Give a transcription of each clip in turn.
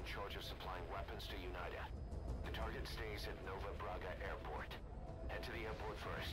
charge of supplying weapons to Unida. The target stays at Nova Braga Airport. Head to the airport first.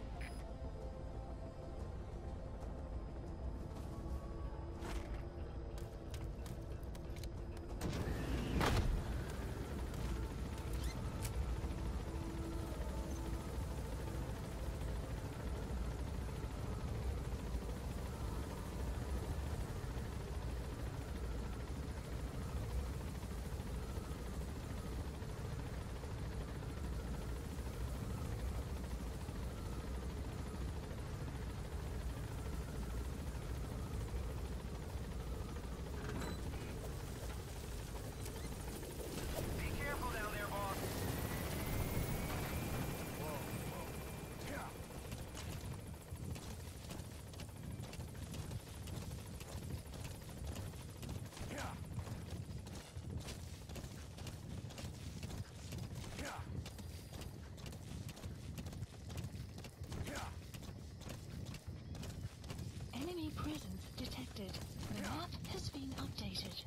Enemy presence detected. The map has been updated.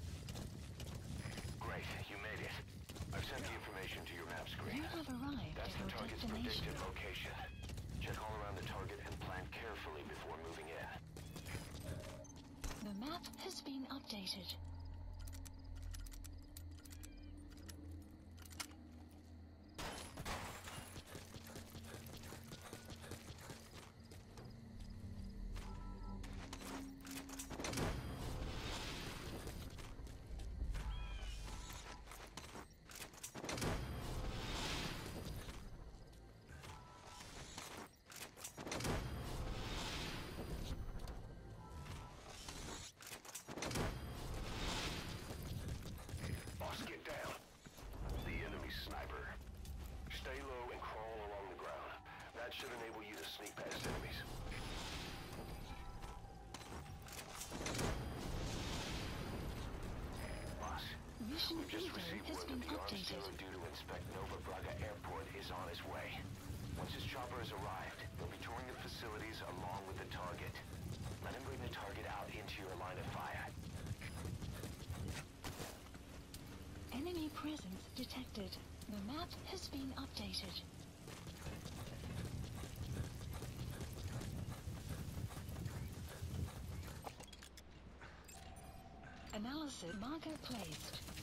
Great, you made it. I've sent the information to your map screen. You have arrived That's at the your target's destination. predicted location. Check all around the target and plan carefully before moving in. The map has been updated. Boss, get down. The enemy sniper. Stay low and crawl along the ground. That should enable you to sneak past enemies. Boss, Mission we've just Eagle received has word been that the arms updated. dealer due to inspect Nova Braga Airport is on his way. Once his chopper has arrived, they'll be touring the facilities along with the target. Let him bring the target out into your line of fire. Enemy presence detected. The map has been updated. Analysis marker placed.